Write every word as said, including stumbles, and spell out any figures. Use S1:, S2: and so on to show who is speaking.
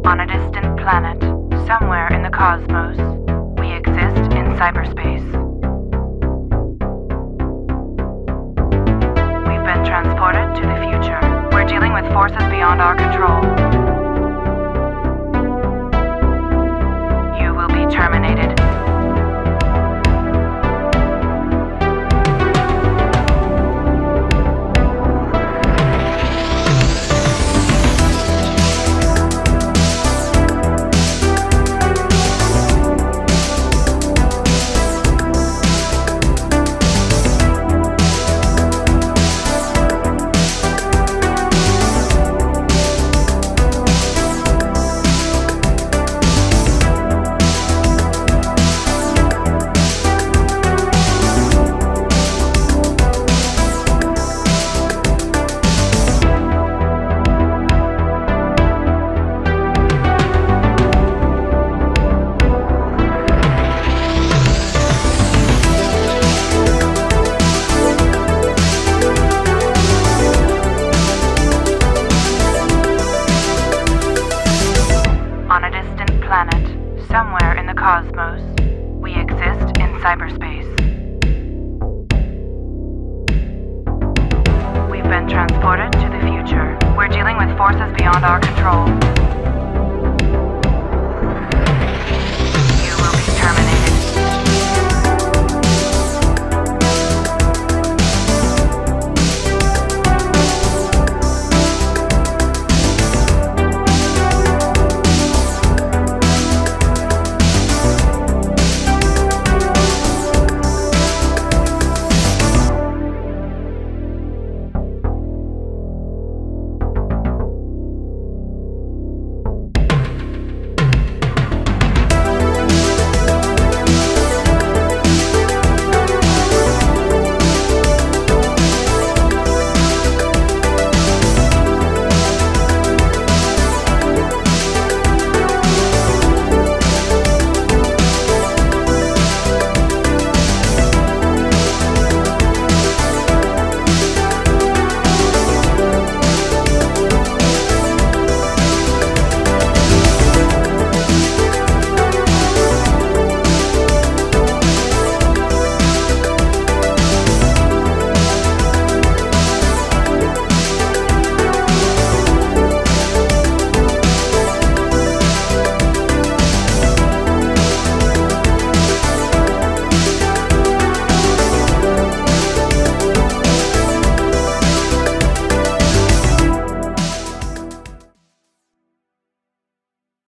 S1: On a distant planet, somewhere in the cosmos, we exist in cyberspace. We've been transported to the future. We're dealing with forces beyond our control. You will be terminated. Planet, somewhere in the cosmos, we exist in cyberspace. We've been transported to the future. We're dealing with forces beyond our control.